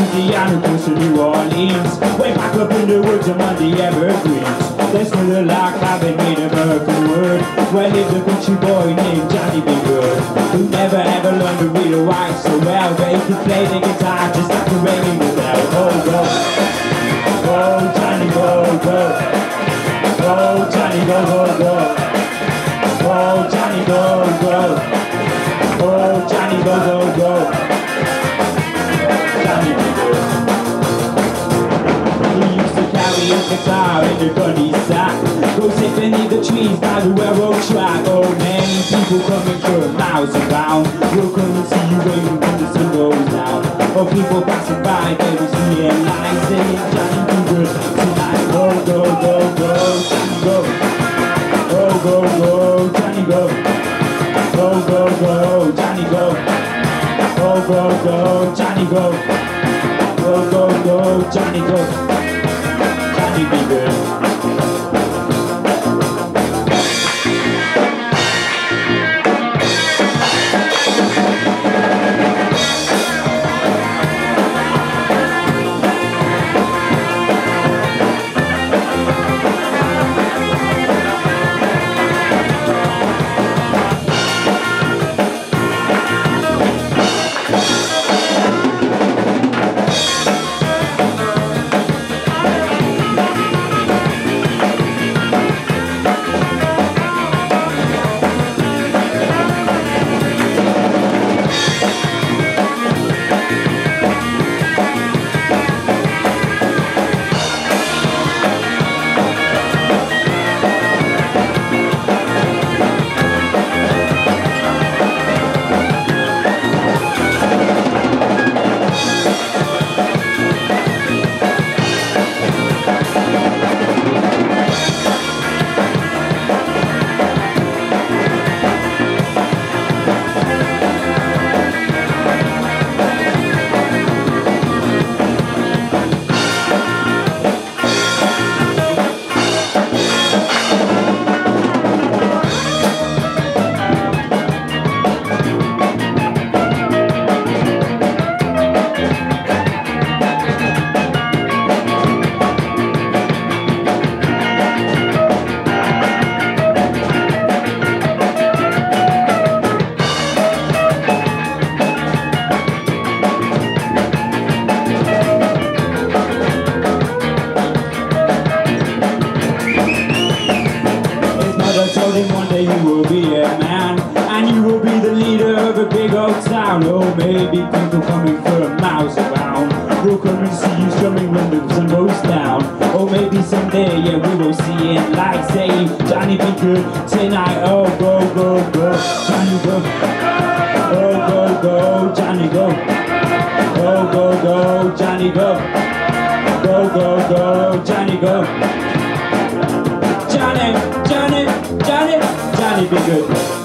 Louisiana, close to New Orleans. Way back up in the woods among the evergreens. There's still a log cabin made of American wood, where lived a country boy named Johnny B. Good, who never ever learned to read or write so well, but he could play the guitar just like a ringing the bell. Oh, go, oh, Johnny, go, go. Oh, Johnny, go, go, go. Oh, Johnny, go, go. Oh, Johnny, go, go, go. Johnny B. Good. He used to carry his guitar in the gunny sack, go sit beneath the trees by the railroad track. Oh, many people coming from miles around will come and see you waving when the sun goes down. Oh, people passing by, they will see him lying, saying Johnny B. Good tonight. Go, go, go, go, Johnny, go. Go, go, go, Johnny, go. Go, go, go, Johnny, go. Go, go, go, Johnny, go. Go, go, go, Johnny, go. Johnny B. Good. One day you will be a man, and you will be the leader of a big old town. Oh, maybe people coming from miles around will come and see you strumming when the sun goes down. Oh, maybe someday, yeah, we will see it like say Johnny B. Good tonight. Oh, go, go, go, Johnny, go. Oh, go, go, Johnny, go. Oh, go, go, Johnny, go. Go, go, go, Johnny, go. Johnny, Johnny, Johnny, Johnny B. Good.